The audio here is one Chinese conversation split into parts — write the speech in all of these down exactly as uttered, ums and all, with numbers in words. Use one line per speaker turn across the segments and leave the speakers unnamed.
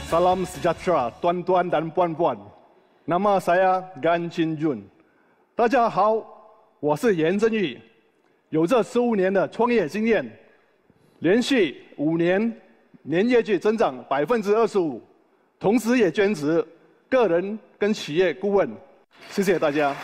Salam sejahtera, tuan-tuan dan puan-puan. Nama saya Gan Chin Jun。大家好，我是严振宇，有着十五年的创业经验，连续五年年业绩增长百分之二十五，同时也兼职个人跟企业顾问。谢谢大家。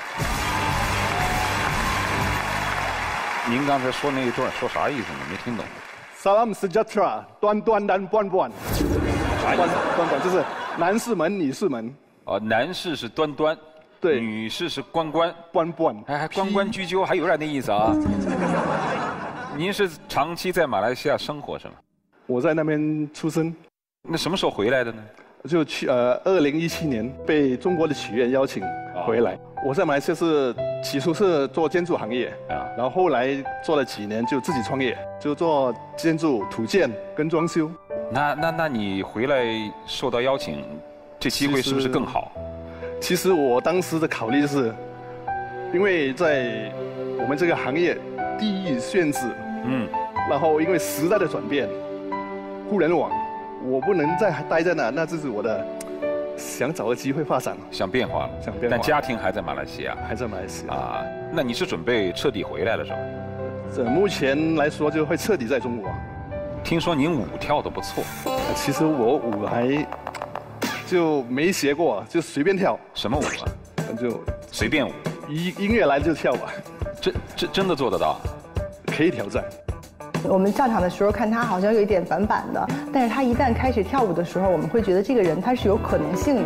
您刚才说那一段说啥意思呢？没听懂。
Salam sejahtera, tuan-tuan dan puan-puan。
啥意思？
端端就是男士们、女士们。
哦，男士是端端，
对，
女士是关关。
关关，
哎，还关关雎鸠，还有点那意思啊。您是长期在马来西亚生活是吗？
我在那边出生。
那什么时候回来的呢？
就去呃，二零一七年被中国的曲苑邀请回来。哦、我在马来西亚是起初是做建筑行业啊，然后后来做了几年就自己创业，就做建筑土建跟装修。
那那那你回来受到邀请，这机会是不是更好？
其实我当时的考虑是，因为在我们这个行业地域限制，嗯，然后因为时代的转变，互联网。我不能再待在那，那这是我的想找个机会发展，
想变化了，
想变化。
但家庭还在马来西亚，
还在马来西亚
啊。那你是准备彻底回来了是吧？
这目前来说就会彻底在中国。
听说您舞跳得不错，
其实我舞还就没学过，就随便跳。
什么舞啊？
就
随便舞。
音音乐来就跳吧。
真真真的做得到？
可以挑战。
我们上场的时候看他好像有一点板板的，但是他一旦开始跳舞的时候，我们会觉得这个人他是有可能性的。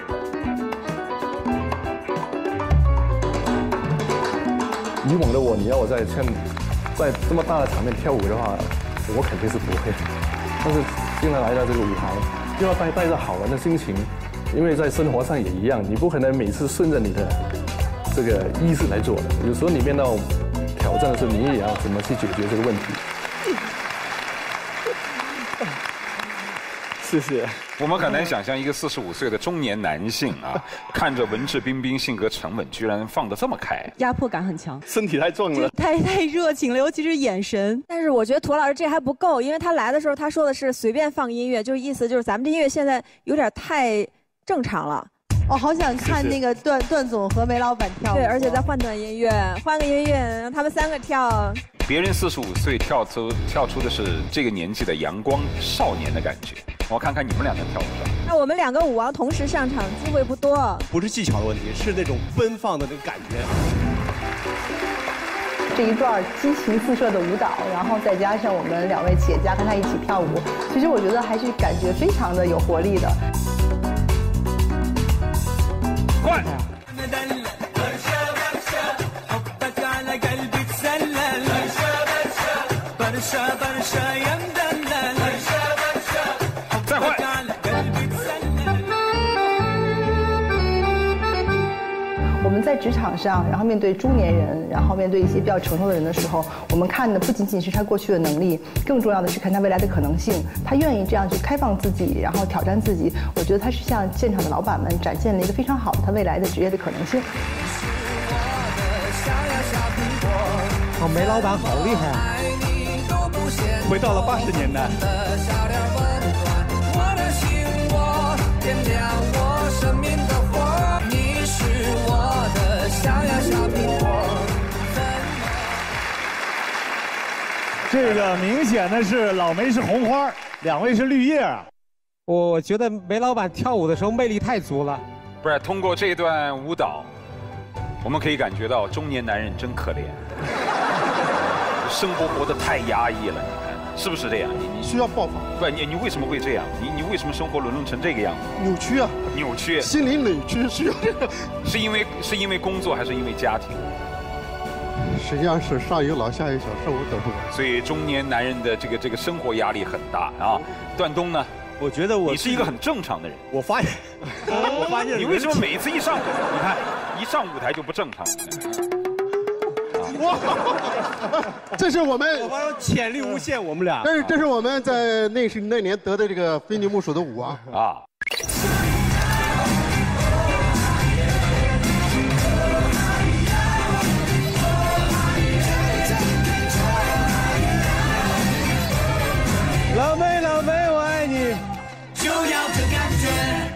以往的我，你要我在像在这么大的场面跳舞的话，我肯定是不会。但是现在来到这个舞台，就要带带着好玩的心情，因为在生活上也一样，你不可能每次顺着你的这个意识来做的，有时候你面到挑战的时候，你也要怎么去解决这个问题。
谢谢。
我们很难想象一个四十五岁的中年男性啊，看着文质彬彬、性格沉稳，居然放得这么开，
压迫感很强，
身体太壮了，
太太热情了，尤其是眼神。
但是我觉得涂老师这还不够，因为他来的时候他说的是随便放音乐，就是意思就是咱们这音乐现在有点太正常了。
我好想看那个段段总和梅老板跳舞。
对，而且再换段音乐，换个音乐，让他们三个跳。
别人四十五岁跳出跳出的是这个年纪的阳光少年的感觉，我看看你们两个跳不跳。
那我们两个舞王同时上场，机会不多。
不是技巧的问题，是那种奔放的那个感觉。
这一段激情四射的舞蹈，然后再加上我们两位企业家跟他一起跳舞，其实我觉得还是感觉非常的有活力的。
快！再快！
我们在职场上，然后面对中年人，然后面对一些比较成熟的人的时候，我们看的不仅仅是他过去的能力，更重要的是看他未来的可能性。他愿意这样去开放自己，然后挑战自己。我觉得他是向现场的老板们展现了一个非常好的他未来的职业的可能性。
哦，梅老板好厉害！
回到了八十年代。
这个明显的是老梅是红花，两位是绿叶啊。
我觉得梅老板跳舞的时候魅力太足了。
不是，通过这段舞蹈，我们可以感觉到中年男人真可怜，生活活得太压抑了，你看是不是这样？你你
需要爆发。
不，你你为什么会这样？你你为什么生活沦落成这个样子？
扭曲啊！
扭曲，
心灵扭曲，需要这个。
是因为是因为工作还是因为家庭？
实际上是上有老下有小，生活等候。
所以中年男人的这个这个生活压力很大啊。段东呢？
我觉得我
你是一个很正常的人。
我发现，我发现
你为什么每一次一上，你看一上舞台就不正常？
哇，这是我们，
我发现潜力无限，我们俩。
但是这是我们在那是那年得的这个非你莫属的舞啊啊。
老梅，老梅，我爱你。
就要这感觉。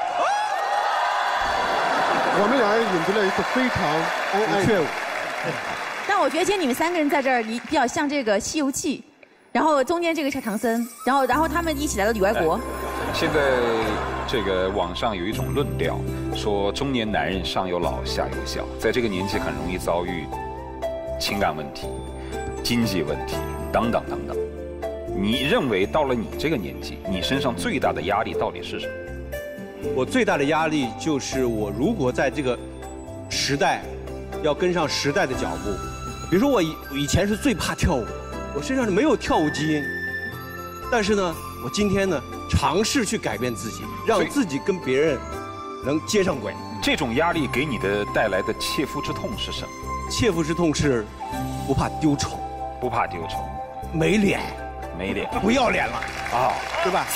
我们俩引出了一个非常恩爱的。
但我觉得今天你们三个人在这儿，你比较像这个《西游记》，然后中间这个是唐僧，然后然后他们一起来到里外国。
哎、现在这个网上有一种论调，说中年男人上有老下有小，在这个年纪很容易遭遇情感问题、经济问题等等等等。你认为到了你这个年纪，你身上最大的压力到底是什么？
我最大的压力就是我如果在这个时代要跟上时代的脚步，比如说我以以前是最怕跳舞，我身上是没有跳舞基因，但是呢，我今天呢尝试去改变自己，让自己跟别人能接上轨。
这种压力给你的带来的切肤之痛是什么？
切肤之痛是不怕丢丑，
不怕丢丑，
没脸，
没脸，
不要脸了啊，对吧？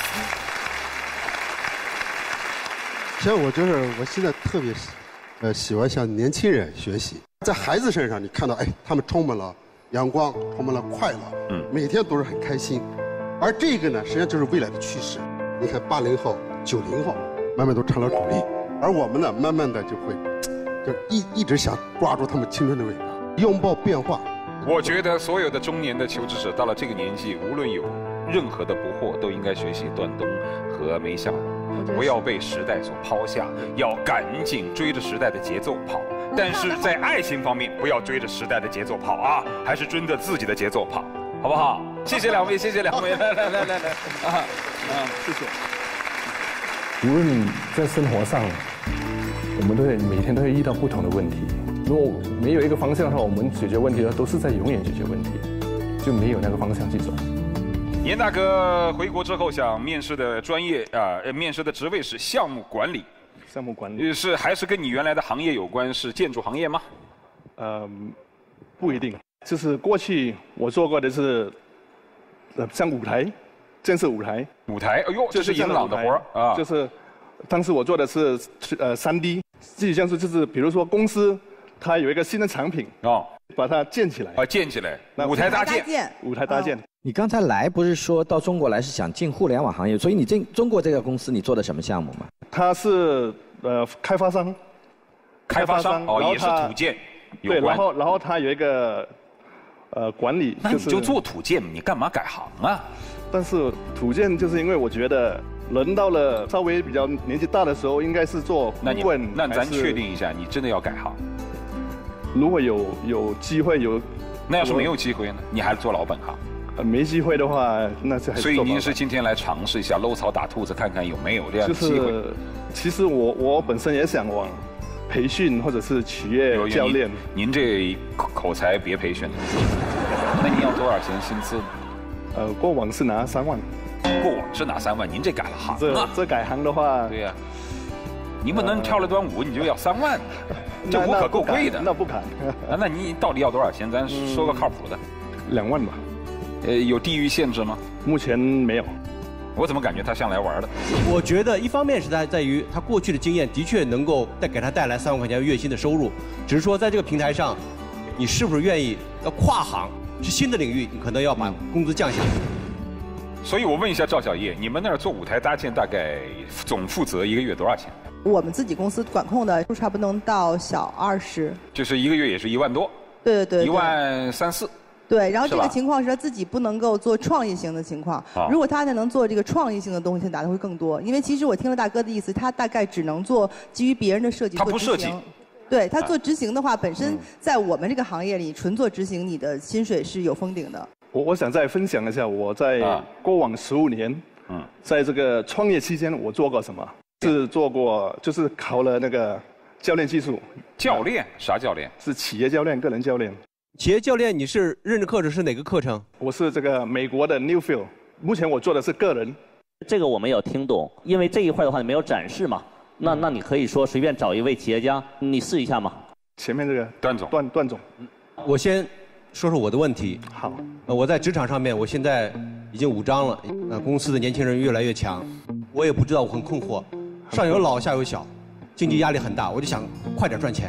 其实我就是我现在特别喜，呃，喜欢向年轻人学习，在孩子身上你看到，哎，他们充满了阳光，充满了快乐，嗯，每天都是很开心，而这个呢，实际上就是未来的趋势。你看八零后、九零后，慢慢都成了主力，而我们呢，慢慢的就会，就一一直想抓住他们青春的尾巴，拥抱变化。
我觉得所有的中年的求职者到了这个年纪，无论有任何的不惑，都应该学习段东和梅夏。不要被时代所抛下，要赶紧追着时代的节奏跑。但是在爱情方面，不要追着时代的节奏跑啊，还是追着自己的节奏跑，好不好？谢谢两位，谢谢两位，来来来来来，啊啊，谢谢。
无论在生活上，我们都会每天都会遇到不同的问题。如果没有一个方向的话，我们解决问题的都是在永远解决问题，就没有那个方向去走。
严大哥回国之后想面试的专业啊、呃，面试的职位是项目管理。
项目管理
是还是跟你原来的行业有关？是建筑行业吗？
呃，不一定。就是过去我做过的是，呃，像舞台，建设舞台。
舞台，哎呦，这是银朗的活儿啊。
就是，当时我做的是呃三 D， 具体像是就是比如说公司它有一个新的产品哦，把它建起来。
啊，建起来。舞台搭建。
舞台搭建。
你刚才来不是说到中国来是想进互联网行业，所以你进中国这个公司你做的什么项目吗？
他是呃开发商，
开发商哦也是土建有关。
对，然后然后他有一个呃管理，
那你就做土建，你干嘛改行啊？
但是土建就是因为我觉得人到了稍微比较年纪大的时候，应该是做顾问。
那咱确定一下，你真的要改行？
如果有有机会有，
那要是没有机会呢？你还是做老本行？
呃，没机会的话，那就还是。
所以您是今天来尝试一下搂草打兔子，看看有没有这样的机会。就是，
其实我我本身也想往培训或者是企业教练。
您这口才别培训了。那您要多少钱薪资？
呃，过往是拿三万。
过往是拿三万，您这改了行
啊？这这改行的话，
对呀。您不能跳了段舞你就要三万，这舞可够贵的。
那不敢。
啊，那你到底要多少钱？咱说个靠谱的。
两万吧。
呃，有地域限制吗？
目前没有。
我怎么感觉他像来玩的？
我觉得一方面是在在于他过去的经验的确能够带给他带来三万块钱月薪的收入，只是说在这个平台上，你是不是愿意要跨行，是新的领域，你可能要把工资降下来。
所以我问一下赵小叶，你们那儿做舞台搭建大概总负责一个月多少钱？
我们自己公司管控的差不多能到小二十，
就是一个月也是一万多。
对对对，
一万三四。
对，然后这个情况是他自己不能够做创意型的情况。如果他才能做这个创意性的东西，他拿的会更多。因为其实我听了大哥的意思，他大概只能做基于别人的设计。
他不设计。
对他做执行的话，本身在我们这个行业里，纯做执行，你的薪水是有封顶的。
我我想再分享一下我在过往十五年，嗯，在这个创业期间我做过什么？是做过，就是考了那个教练技术。
教练？啥教练？
是企业教练、个人教练。
企业教练，你是认证课程是哪个课程？
我是这个美国的 Newfield， 目前我做的是个人。
这个我没有听懂，因为这一块的话你没有展示嘛。那那你可以说随便找一位企业家，你试一下嘛。
前面这个
段总，
段段总，
我先说说我的问题。
好，
呃，我在职场上面，我现在已经五张了，呃，公司的年轻人越来越强，我也不知道，我很困惑，上有老下有小，经济压力很大，我就想快点赚钱。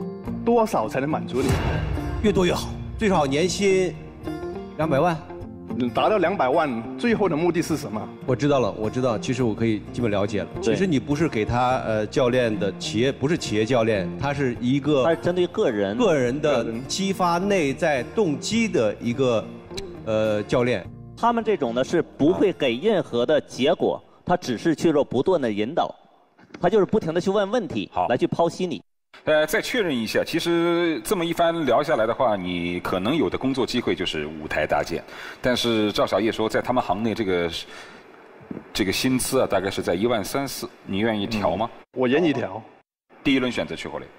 多少才能满足你？
越多越好，最少年薪两百万。
达到两百万，最后的目的是什么？
我知道了，我知道，其实我可以基本了解了。其实你不是给他呃教练的企业，不是企业教练，他是一个，
他是针对个人
个人的激发内在动机的一个呃教练。
他们这种呢是不会给任何的结果，他只是去做不断的引导，他就是不停的去问问题，来去剖析你。
呃，再确认一下，其实这么一番聊下来的话，你可能有的工作机会就是舞台搭建，但是赵小叶说，在他们行内这个这个薪资啊，大概是在一万三四，你愿意调吗？
嗯、我愿意调。
第一轮选择曲国磊。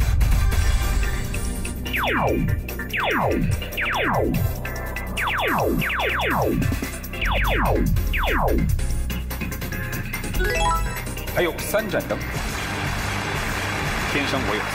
还有三盏灯。天生我有才。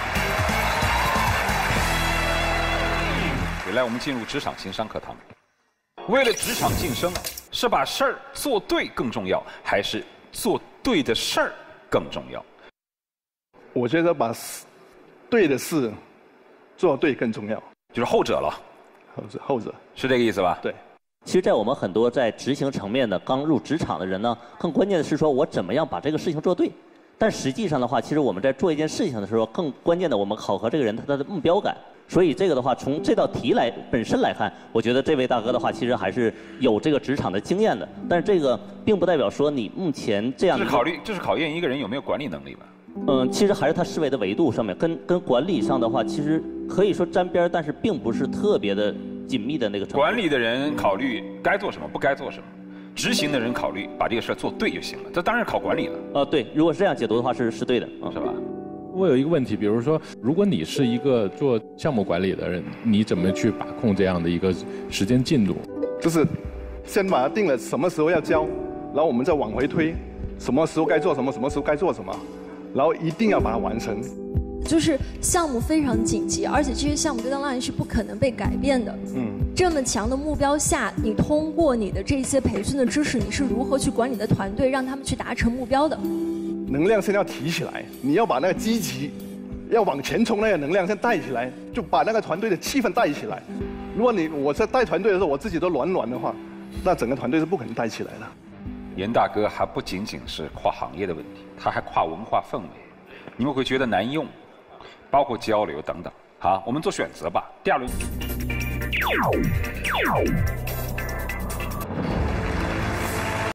原来我们进入职场情商课堂。为了职场晋升，是把事儿做对更重要，还是做对的事儿更重要？
我觉得把对的事做对更重要，
就是后者了。
后者，后者
是这个意思吧？
对。
其实，在我们很多在执行层面的刚入职场的人呢，更关键的是说我怎么样把这个事情做对。但实际上的话，其实我们在做一件事情的时候，更关键的，我们考核这个人他的目标感。所以这个的话，从这道题来本身来看，我觉得这位大哥的话，其实还是有这个职场的经验的。但是这个并不代表说你目前这样的。
这是考虑，这是考验一个人有没有管理能力吧？
嗯，其实还是他思维的维度上面，跟跟管理上的话，其实可以说沾边，但是并不是特别的紧密的那个程度。
管理的人考虑该做什么，不该做什么。执行的人考虑把这个事儿做对就行了，这当然考管理了。
呃，对，如果是这样解读的话，是是对的，嗯，
是吧？
我有一个问题，比如说，如果你是一个做项目管理的人，你怎么去把控这样的一个时间进度？
就是先把它定了什么时候要交，然后我们再往回推，什么时候该做什么，什么时候该做什么，然后一定要把它完成。
就是项目非常紧急，而且这些项目 deadline 是不可能被改变的。
嗯，
这么强的目标下，你通过你的这些培训的知识，你是如何去管理的团队，让他们去达成目标的？
能量先要提起来，你要把那个积极，要往前冲那个能量先带起来，就把那个团队的气氛带起来。如果你我在带团队的时候，我自己都软软的话，那整个团队是不可能带起来的。
严大哥还不仅仅是跨行业的问题，他还跨文化氛围，你们会觉得难用。包括交流等等，好，我们做选择吧。第二轮。